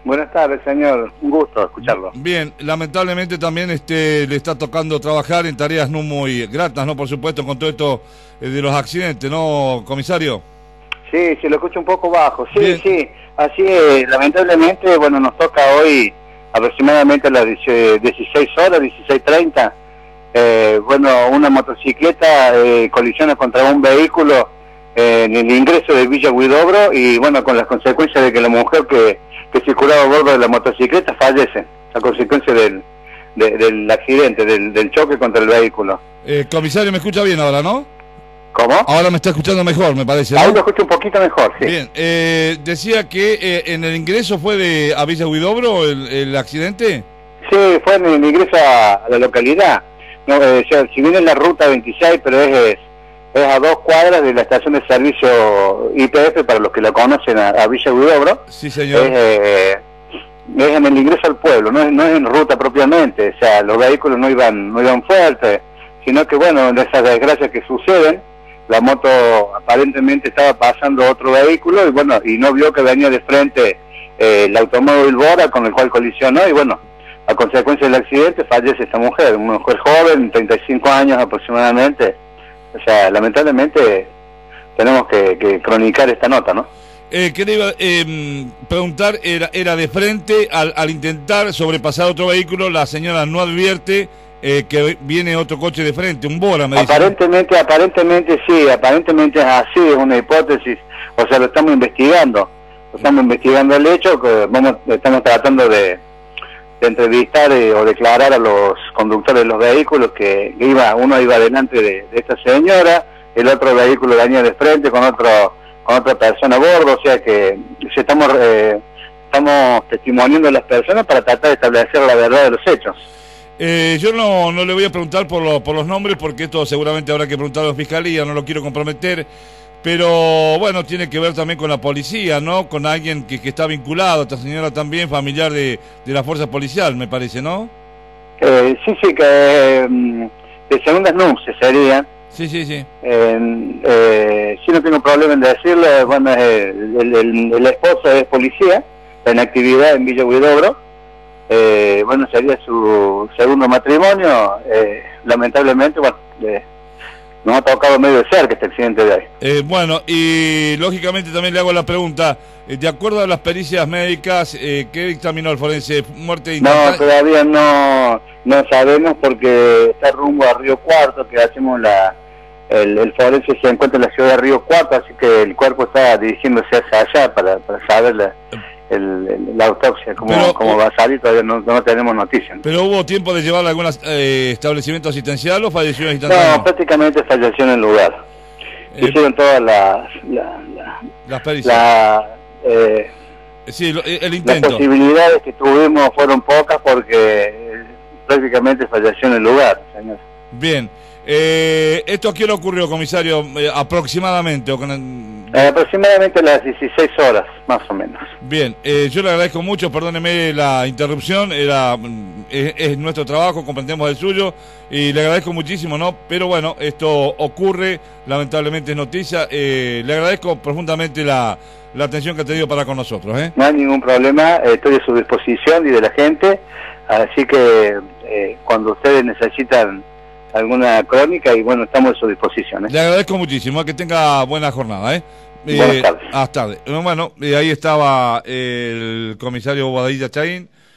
Buenas tardes, señor. Un gusto escucharlo. Bien, lamentablemente también le está tocando trabajar en tareas no muy gratas, ¿no? Por supuesto, con todo esto de los accidentes, ¿no, comisario? Sí, lo escucho un poco bajo. Sí, Bien. sí, así es. Lamentablemente, bueno, nos toca hoy aproximadamente a las 16 horas, 16:30. Bueno, una motocicleta colisiona contra un vehículo en el ingreso de Villa Huidobro y, bueno, con las consecuencias de que la mujer que circulaba a bordo de la motocicleta fallece a consecuencia del accidente, del choque contra el vehículo. Comisario, me escucha bien ahora, ¿no? ¿Cómo? Ahora me está escuchando mejor, me parece, ¿no? Ahí lo escucho un poquito mejor, sí. Bien, decía que en el ingreso fue a Villa Huidobro el accidente. Sí, fue en el ingreso a la localidad. No, o sea, si bien es la ruta 26, pero es a 2 cuadras de la estación de servicio YPF, para los que la conocen, a Villa Huidobro. Sí, señor. Es en el ingreso al pueblo, no es en ruta propiamente. O sea, los vehículos no iban fuertes, sino que, bueno, de esas desgracias que suceden, la moto aparentemente estaba pasando otro vehículo y, bueno, y no vio que venía de frente el automóvil Bora con el cual colisionó y, bueno, a consecuencia del accidente fallece esta mujer, una mujer joven, 35 años aproximadamente. O sea, lamentablemente tenemos que cronicar esta nota, ¿no? Quería preguntar, era de frente, al intentar sobrepasar otro vehículo, la señora no advierte que viene otro coche de frente, un Bora, me dice. Aparentemente sí, aparentemente es así, es una hipótesis, o sea, lo estamos investigando el hecho, que estamos tratando de entrevistar o declarar a los conductores de los vehículos que uno iba delante de esta señora, el otro vehículo venía de frente con otra persona a bordo, o sea que estamos testimoniando a las personas para tratar de establecer la verdad de los hechos. Yo no le voy a preguntar por los nombres, porque esto seguramente habrá que preguntar a la fiscalía, no lo quiero comprometer, pero bueno, tiene que ver también con la policía, ¿no? Con alguien que está vinculado, esta señora también, familiar de la fuerza policial, me parece, ¿no? Sí, que de segundas nupcias sería. Sí. Sí, no tengo problema en decirlo. Bueno, el esposo es policía, en actividad en Villa Huidobro. Bueno, sería su segundo matrimonio. Lamentablemente, bueno, nos ha tocado medio de cerca este accidente de hoy. Bueno, y lógicamente también le hago la pregunta, de acuerdo a las pericias médicas, ¿qué dictaminó el forense? ¿Muerte instantánea? No, todavía no sabemos, porque está rumbo a Río Cuarto, que hacemos el forense se encuentra en la ciudad de Río Cuarto, así que el cuerpo está dirigiéndose hacia allá para saber la autopsia, cómo va a salir. Todavía no tenemos noticias. ¿Pero hubo tiempo de llevarla a algún establecimiento asistencial o falleció instantáneamente? No, prácticamente falleció en el lugar. Hicieron todas las pericias. Sí, el intento. Las posibilidades que tuvimos fueron pocas, porque prácticamente falleció en el lugar, señor. Bien. ¿Esto a qué hora ocurrió, comisario? Aproximadamente. Aproximadamente a las 16 horas, más o menos. Bien, yo le agradezco mucho, perdóneme la interrupción, es nuestro trabajo, comprendemos el suyo, y le agradezco muchísimo, ¿no? Pero bueno, esto ocurre, lamentablemente es noticia. Le agradezco profundamente la atención que ha tenido para con nosotros, ¿eh? No hay ningún problema, estoy a su disposición y de la gente, así que cuando ustedes necesitan alguna crónica, y bueno, estamos a su disposición, ¿eh? Le agradezco muchísimo, que tenga buena jornada, ¿eh? Buenas tardes. Hasta tarde. Bueno, ahí estaba el comisario Bobadilla Chaín.